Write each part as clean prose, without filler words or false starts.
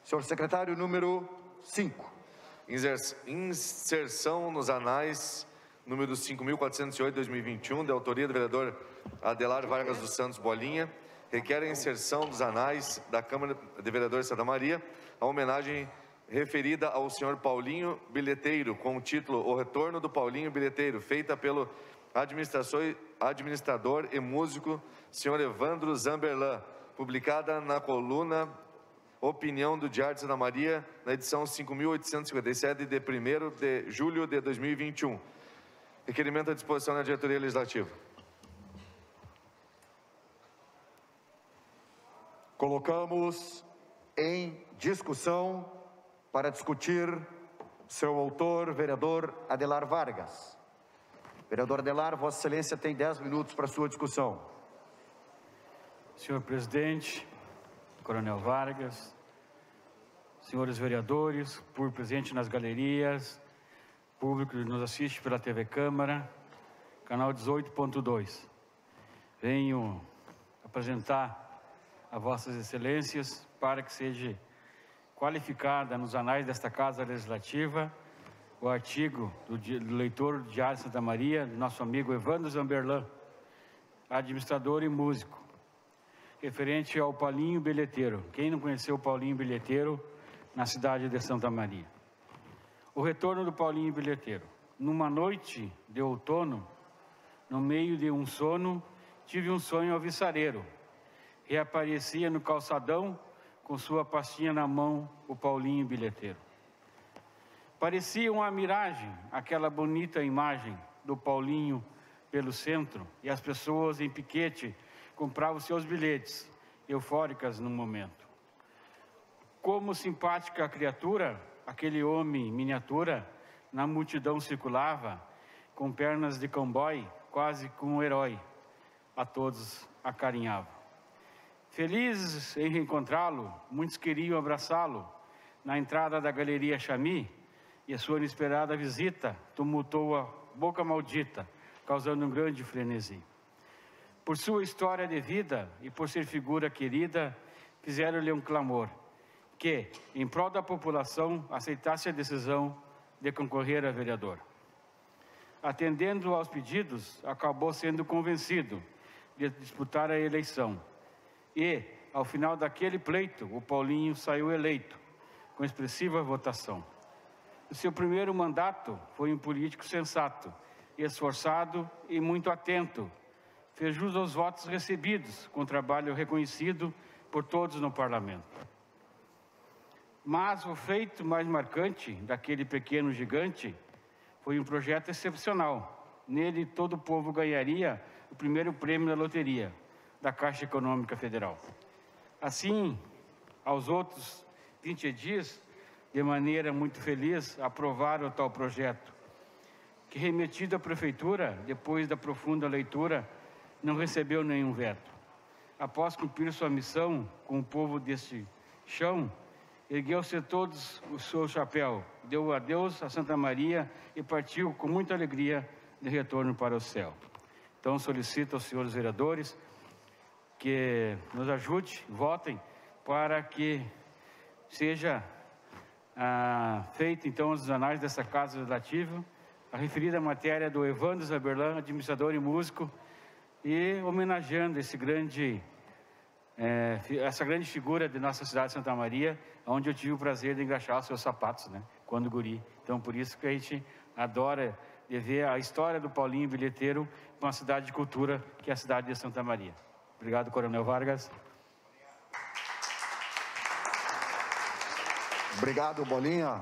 Senhor secretário, número 5. Inserção nos anais, número 5.408/2021, de autoria do vereador Adelar Vargas dos Santos Bolinha, requer a inserção dos anais da Câmara de Vereadores de Santa Maria, a homenagem referida ao senhor Paulinho Bilheteiro, com o título O Retorno do Paulinho Bilheteiro, feita pelo administrador e músico senhor Evandro Zamberlan, publicada na coluna Opinião do Diário de Santa Maria, na edição 5.857, de 1º de julho de 2021. Requerimento à disposição da diretoria legislativa. Colocamos em discussão para discutir seu autor, vereador Adelar Vargas. Vereador Adelar, Vossa Excelência tem 10 minutos para sua discussão. Senhor presidente, Coronel Vargas, senhores vereadores, público presente nas galerias, público que nos assiste pela TV Câmara, canal 18.2. Venho apresentar a Vossas Excelências para que seja qualificada nos anais desta Casa Legislativa o artigo do leitor do Diário de Santa Maria, do nosso amigo Evandro Zamberlan, administrador e músico, referente ao Paulinho Bilheteiro. Quem não conheceu o Paulinho Bilheteiro na cidade de Santa Maria? O retorno do Paulinho Bilheteiro. Numa noite de outono, no meio de um sono, tive um sonho alvissareiro. Reaparecia no calçadão, com sua pastinha na mão, o Paulinho Bilheteiro. Parecia uma miragem, aquela bonita imagem do Paulinho pelo centro, e as pessoas em piquete compravam seus bilhetes, eufóricas no momento. Como simpática criatura, aquele homem miniatura na multidão circulava, com pernas de cowboy, quase como um herói, a todos acarinhava. Felizes em reencontrá-lo, muitos queriam abraçá-lo. Na entrada da Galeria Chami, e a sua inesperada visita tumultou a boca maldita, causando um grande frenesi. Por sua história de vida e por ser figura querida, fizeram-lhe um clamor, que, em prol da população, aceitasse a decisão de concorrer a vereador. Atendendo aos pedidos, acabou sendo convencido de disputar a eleição. E, ao final daquele pleito, o Paulinho saiu eleito, com expressiva votação. O seu primeiro mandato foi um político sensato, esforçado e muito atento. Fez jus aos votos recebidos, com trabalho reconhecido por todos no parlamento. Mas o feito mais marcante daquele pequeno gigante foi um projeto excepcional. Nele, todo o povo ganharia o primeiro prêmio da loteria da Caixa Econômica Federal. Assim, aos outros 20 dias, de maneira muito feliz, aprovaram o tal projeto, que, remetido à Prefeitura, depois da profunda leitura, não recebeu nenhum veto. Após cumprir sua missão com o povo deste chão, ergueu-se todos o seu chapéu, deu adeus a Santa Maria e partiu com muita alegria de retorno para o céu. Então, solicito aos senhores vereadores que nos ajude, votem, para que seja feito, então, os anais dessa Casa Legislativa, a referida matéria do Evandro Zamberlan, administrador e músico, e homenageando essa grande figura de nossa cidade de Santa Maria, onde eu tive o prazer de engraxar os seus sapatos, né, quando guri. Então, por isso que a gente adora de ver a história do Paulinho Bilheteiro com a cidade de cultura, que é a cidade de Santa Maria. Obrigado, Coronel Vargas. Obrigado, Bolinha.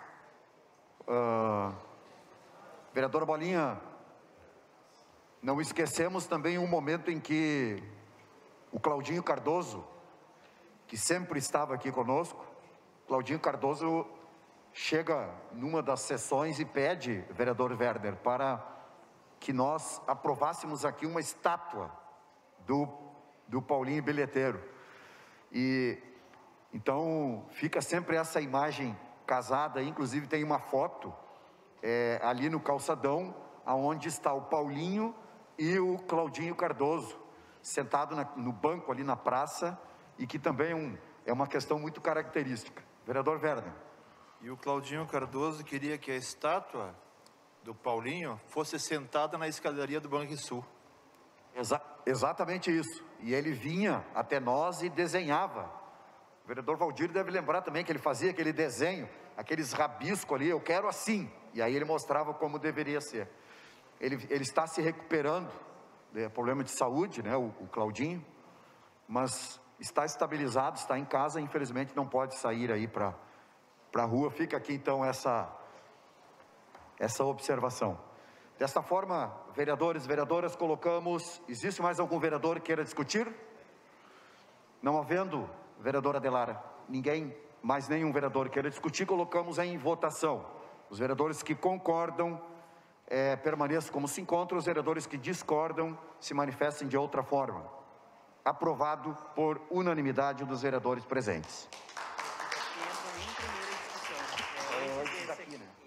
Vereador Bolinha, não esquecemos também um momento em que o Claudinho Cardoso, que sempre estava aqui conosco, Claudinho Cardoso chega numa das sessões e pede, vereador Werner, para que nós aprovássemos aqui uma estátua do Paulinho Bilheteiro. E então fica sempre essa imagem casada, inclusive tem uma foto ali no calçadão, aonde está o Paulinho e o Claudinho Cardoso, sentado no banco ali na praça, e que também é uma questão muito característica. Vereador Werner. E o Claudinho Cardoso queria que a estátua do Paulinho fosse sentada na escadaria do Banrisul. Exatamente isso. E ele vinha até nós e desenhava. O vereador Valdir deve lembrar também que ele fazia aquele desenho, aqueles rabiscos ali, eu quero assim. E aí ele mostrava como deveria ser. Ele está se recuperando, problema de saúde, né, o Claudinho, mas está estabilizado, está em casa, infelizmente não pode sair aí para a rua. Fica aqui então essa observação. Desta forma, vereadores e vereadoras, colocamos, existe mais algum vereador que queira discutir? Não havendo, vereadora Adelara, mais nenhum vereador queira discutir, colocamos em votação. Os vereadores que concordam, permaneçam como se encontram, os vereadores que discordam, se manifestem de outra forma. Aprovado por unanimidade dos vereadores presentes.